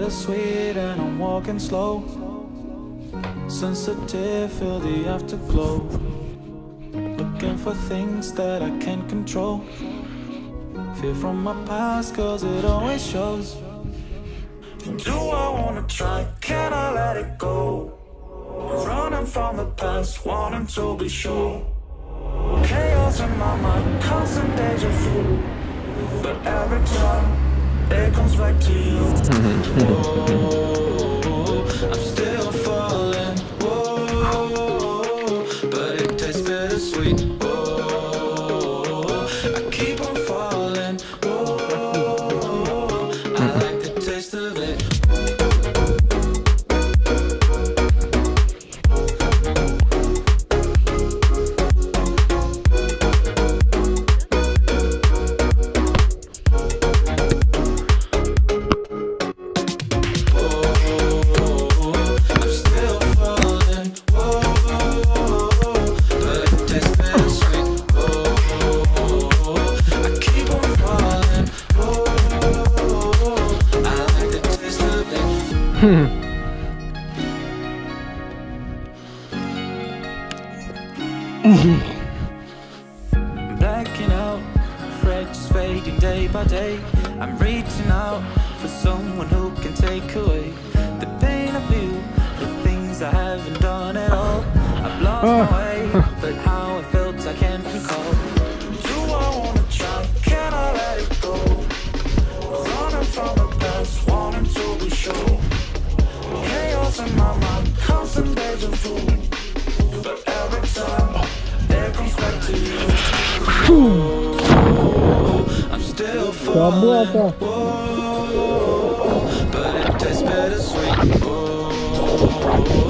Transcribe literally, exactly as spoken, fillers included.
bittersweet and I'm walking slow. Sensitive, feel the afterglow. Looking for things that I can't control. Fear from my past, cause it always shows. Do I wanna try? Can I let it go? Running from the past, wanting to be sure. Chaos in my mind, constant deja vu. But every time, it comes back to you. Whoa, I'm still falling. Whoa, but it tastes bittersweet. Whoa, I keep on falling. Whoa, I like the taste of it. Blacking out, afraid just fading day by day. I'm reaching out for someone who can take away the pain I feel, the things I haven't done at all. I've lost my way, but how I felt I can't recall. Do I wanna try? Can I let it go? Running from the past, wanting to be sure. Chaos in my mind, constant deja vu. But every time, it comes back to you. Whoa, I'm still falling. Whoa, but it tastes bittersweet. Whoa,